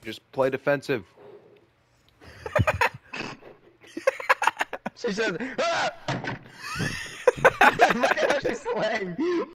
Just play defensive. She said, ah! Look at how she's slaying.